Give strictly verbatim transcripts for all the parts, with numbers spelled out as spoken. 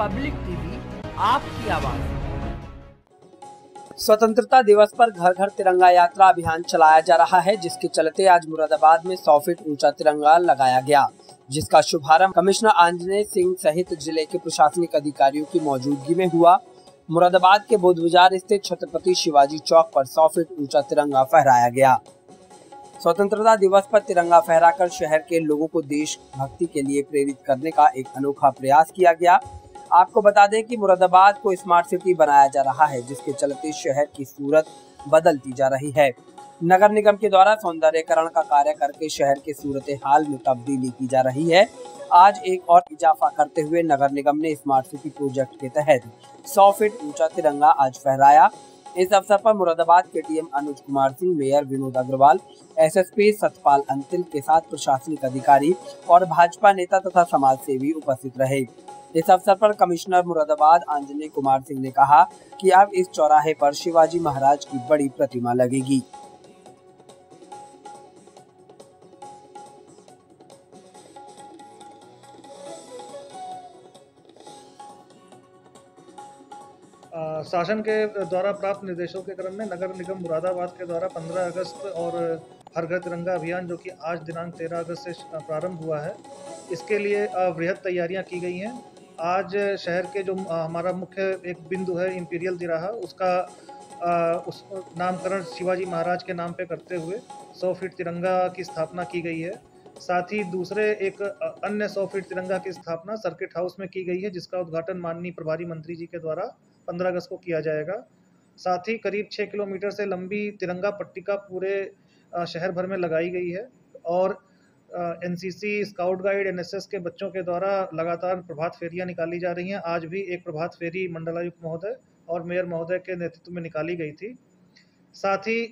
Public TV आपकी आवाज। स्वतंत्रता दिवस पर घर घर तिरंगा यात्रा अभियान चलाया जा रहा है, जिसके चलते आज मुरादाबाद में सौ फीट ऊंचा तिरंगा लगाया गया, जिसका शुभारंभ कमिश्नर आंजनेय सिंह सहित जिले के प्रशासनिक अधिकारियों की मौजूदगी में हुआ। मुरादाबाद के बुद्ध बाजार स्थित छत्रपति शिवाजी चौक पर सौ फीट ऊंचा तिरंगा फहराया गया। स्वतंत्रता दिवस पर तिरंगा फहराकर शहर के लोगों को देशभक्ति के लिए प्रेरित करने का एक अनोखा प्रयास किया गया। आपको बता दें कि मुरादाबाद को स्मार्ट सिटी बनाया जा रहा है, जिसके चलते शहर की सूरत बदलती जा रही है। नगर निगम के द्वारा सौंदर्यीकरण का कार्य करके शहर के सूरत हाल में तब्दीली की जा रही है। आज एक और इजाफा करते हुए नगर निगम ने स्मार्ट सिटी प्रोजेक्ट के तहत सौ फीट ऊंचा तिरंगा आज फहराया। इस अवसर पर मुरादाबाद के DM Anuj Kumar Singh, mayor Vinod Agarwal, SSP Satpal Antil के साथ प्रशासनिक अधिकारी और भाजपा नेता तथा समाज सेवी उपस्थित रहे। इस अवसर पर कमिश्नर मुरादाबाद आंजनेय कुमार सिंह ने कहा कि अब इस चौराहे पर शिवाजी महाराज की बड़ी प्रतिमा लगेगी। आ, शासन के द्वारा प्राप्त निर्देशों के क्रम में नगर निगम मुरादाबाद के द्वारा पंद्रह अगस्त और हर घर तिरंगा अभियान, जो कि आज दिनांक तेरह अगस्त से प्रारंभ हुआ है, इसके लिए बृहद तैयारियां की गई हैं। आज शहर के जो हमारा मुख्य एक बिंदु है इंपीरियल तिराहा, उसका आ, उस नामकरण शिवाजी महाराज के नाम पे करते हुए सौ फीट तिरंगा की स्थापना की गई है। साथ ही दूसरे एक अन्य सौ फीट तिरंगा की स्थापना सर्किट हाउस में की गई है, जिसका उद्घाटन माननीय प्रभारी मंत्री जी के द्वारा पंद्रह अगस्त को किया जाएगा। साथ ही करीब छः किलोमीटर से लंबी तिरंगा पट्टिका पूरे शहर भर में लगाई गई है और एनसीसी, स्काउट गाइड, एनएसएस के बच्चों के द्वारा लगातार प्रभात फेरियां निकाली जा रही हैं। आज भी एक प्रभात फेरी मंडलायुक्त महोदय और मेयर महोदय के नेतृत्व में निकाली गई थी। साथ ही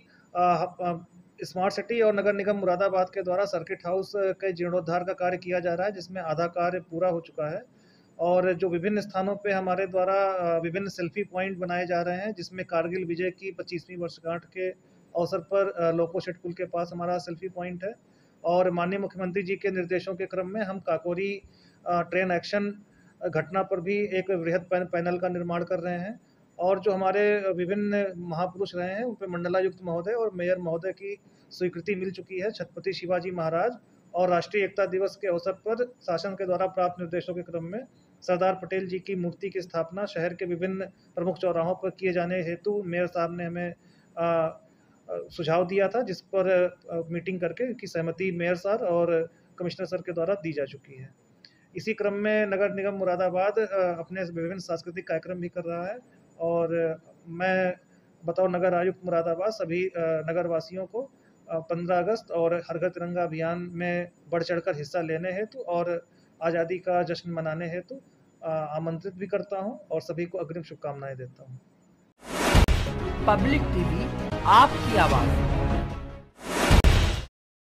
स्मार्ट सिटी और नगर निगम मुरादाबाद के द्वारा सर्किट हाउस के जीर्णोद्धार का कार्य किया जा रहा है, जिसमें आधा कार्य पूरा हो चुका है और जो विभिन्न स्थानों पे हमारे द्वारा विभिन्न सेल्फी पॉइंट बनाए जा रहे हैं, जिसमें कारगिल विजय की पच्चीसवीं वर्षगांठ के अवसर पर लोको शेट पुल के पास हमारा सेल्फी पॉइंट है और माननीय मुख्यमंत्री जी के निर्देशों के क्रम में हम काकोरी ट्रेन एक्शन घटना पर भी एक वृहद पैनल का निर्माण कर रहे हैं और जो हमारे विभिन्न महापुरुष रहे हैं उन पर मंडलायुक्त महोदय और मेयर महोदय की स्वीकृति मिल चुकी है। छत्रपति शिवाजी महाराज और राष्ट्रीय एकता दिवस के अवसर पर शासन के द्वारा प्राप्त निर्देशों के क्रम में सरदार पटेल जी की मूर्ति की स्थापना शहर के विभिन्न प्रमुख चौराहों पर किए जाने हेतु मेयर साहब ने हमें आ, सुझाव दिया था, जिस पर आ, मीटिंग करके की सहमति मेयर सर और कमिश्नर सर के द्वारा दी जा चुकी है। इसी क्रम में नगर निगम मुरादाबाद अपने विभिन्न सांस्कृतिक कार्यक्रम भी कर रहा है और मैं बतौर नगर आयुक्त मुरादाबाद सभी नगर वासियों को पंद्रह अगस्त और हर घर तिरंगा अभियान में बढ़ चढ़कर हिस्सा लेने हेतु और आज़ादी का जश्न मनाने हेतु आमंत्रित भी करता हूं और सभी को अग्रिम शुभकामनाएं देता हूं। पब्लिक टीवी आपकी आवाज।